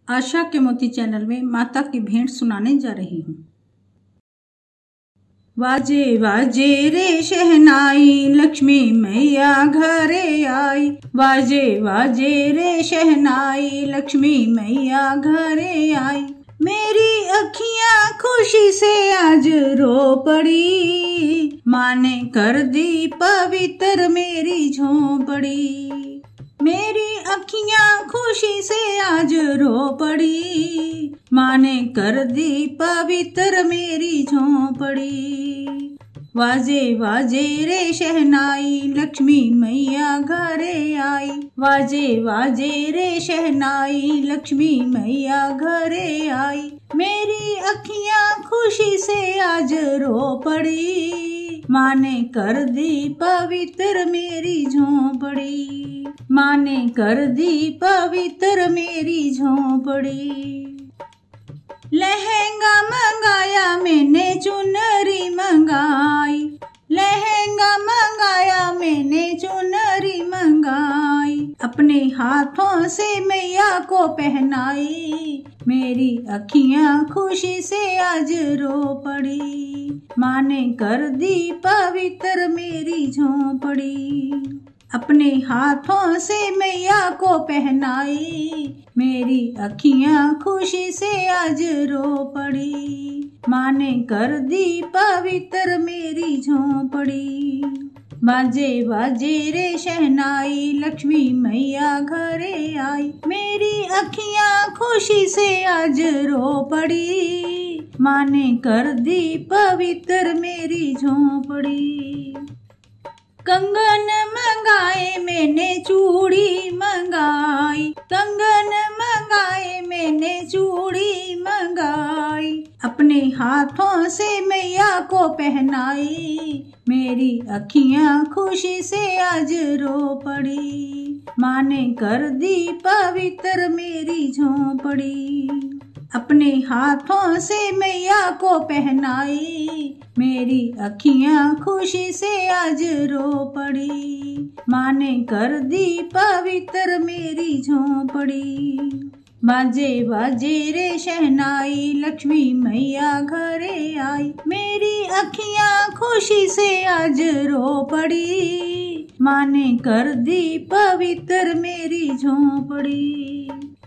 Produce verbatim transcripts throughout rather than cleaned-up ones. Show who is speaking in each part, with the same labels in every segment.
Speaker 1: आशा के मोती चैनल में माता की भेंट सुनाने जा रही हूँ। वाजे वाजे रे शहनाई, लक्ष्मी मैया घरे आई। वाजे वाजे रे शहनाई, लक्ष्मी मैया घरे आई। मेरी अखियां खुशी से आज रो पड़ी, माँ ने कर दी पवित्र मेरी झोंपड़ी। मेरी अखियां खुशी से आज रो पड़ी, माँ ने कर दी पवित्र मेरी झोंपड़ी। वाजे वाजे रे शहनाई, लक्ष्मी मैया घरे आई। वाजे वाजे रे शहनाई, लक्ष्मी मैया घरे आई। मेरी अखियां खुशी से आज रो पड़ी, माँ ने कर दी पवित्र मेरी झोंपड़ी। माँ ने कर दी पवित्र मेरी झोंपड़ी। लहंगा मंगाया मैंने, चुनरी मंगाई। लहंगा मंगाया मैंने, चुनरी मंगाई। अपने हाथों से मैया को पहनाई। मेरी अखियां खुशी से आज रो पड़ी, माँ ने कर दी पवित्र मेरी झोंपड़ी। अपने हाथों से मैया को पहनाई। मेरी अखियां खुशी से आज रो पड़ी, माँ ने कर दी पवित्र मेरी झोंपड़ी। बाजे बाजे रे शहनाई, लक्ष्मी मैया घरे आई। मेरी अखियां खुशी से आज रो पड़ी, माँ ने कर दी पवित्र मेरी झोंपड़ी। कंगन मंगाए मैंने, चूड़ी मंगाई। कंगन मंगाए मैंने, चूड़ी मंगाई। अपने हाथों से मैया को पहनाई। मेरी अखियां खुशी से आज रो पड़ी, माँ ने कर दी पवित्र मेरी झोंपड़ी। अपने हाथों से मैया को पहनाई। मेरी अखियां खुशी से आज रो पड़ी, माँ ने कर दी पवित्र मेरी झोंपड़ी। बाजे बाजे रे शहनाई, लक्ष्मी मैया घरे आई। मेरी अखियां खुशी से आज रो पड़ी, माँ ने कर दी पवित्र मेरी झोंपड़ी।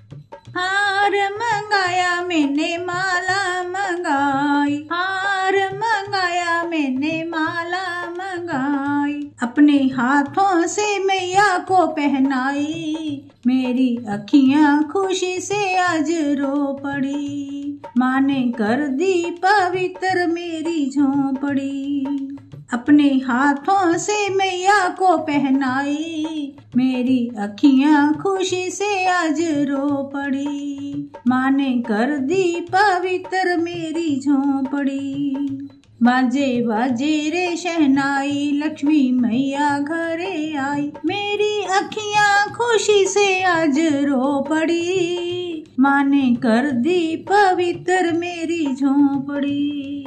Speaker 1: हार मंगाया मैंने, माला मंगाई। हार मंगाया मैंने, माला मंगाई। अपने हाथों से मैया को पहनाई। मेरी अखियां खुशी से आज रो पड़ी, माँ ने कर दी पवित्र मेरी झोंपड़ी। अपने हाथों से मैया को पहनाई। मेरी अखियां खुशी से आज रो पड़ी, माँ ने कर दी पवित्र मेरी झोंपड़ी। बाजे बाजे रे शहनाई, लक्ष्मी मैया घरे आई। मेरी अखियां खुशी से आज रो पड़ी, माँ ने कर दी पवित्र मेरी झोंपड़ी।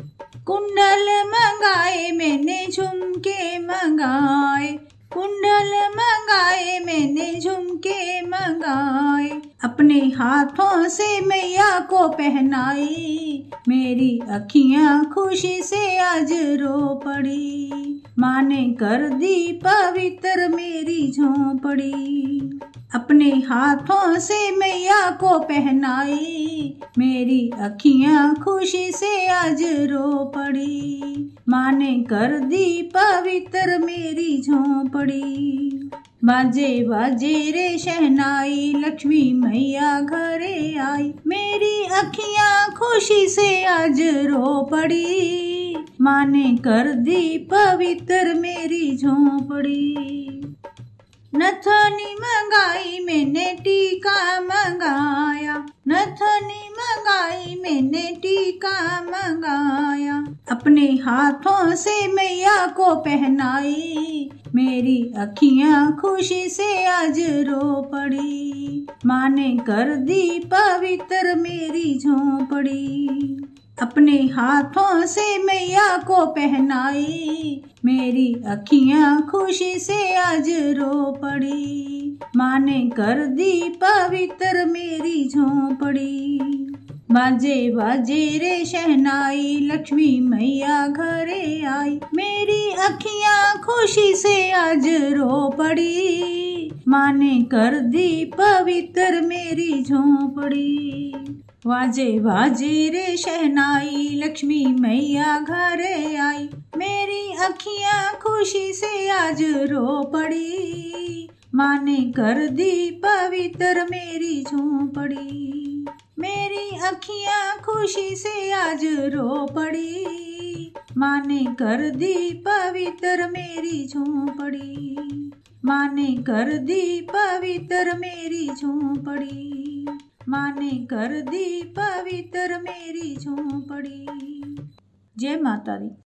Speaker 1: कुंडल मंगाए मैंने, झुमके मंगाए। कुंडल मंगाए मैंने, झुमके मंगाए। अपने हाथों से मैया को पहनाई। मेरी अखियां खुशी से आज रो पड़ी, माँ ने कर दी पवित्र मेरी झोंपड़ी। अपने हाथों से मैया को पहनाई। मेरी अखियां खुशी से आज रो पड़ी, माँ ने कर दी पवित्र मेरी झोंपड़ी। बाजे बाजे रे शहनाई, लक्ष्मी मैया घरे आई। मेरी अखियां खुशी से आज रो पड़ी, माँ ने कर दी पवित्र मेरी झोंपड़ी। नथनी मंगाई मैंने, टीका मंगाया। नथनी मंगाई मैंने, टीका मंगाया। अपने हाथों से मैया को पहनाई। मेरी अखियां खुशी से आज रो पड़ी, माँ ने कर दी पवित्र मेरी झोंपड़ी। अपने हाथों से मैया को पहनाई। मेरी अखियां खुशी से आज रो पड़ी, माँ ने कर दी पवित्र मेरी झोंपड़ी। बाजे बाजे रे शहनाई, लक्ष्मी मैया घरे आई, मेरी अखियां खुशी से आज रो पड़ी। माँ ने कर दी पवित्र मेरी झोंपड़ी। बाजे बाजे रे शहनाई, लक्ष्मी मैया घरे आई, मेरी अखियां खुशी से आज रो पड़ी। माँ ने कर दी पवित्र मेरी झोंपड़ी। मेरी अखियां खुशी से आज रो पड़ी। माँ ने कर दी पवित्र मेरी झोंपड़ी। माँ ने कर दी पवित्र मेरी झोंपड़ी। माँ ने कर दी पवित्र मेरी झोंपड़ी। जय माता दी।